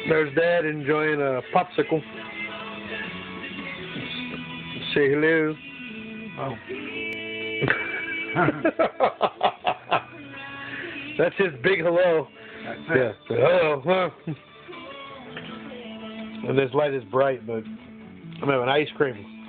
There's Dad enjoying a popsicle. Say hello. Oh. That's his big hello. That's Yeah. it. Hello. And this light is bright, but I'm having ice cream.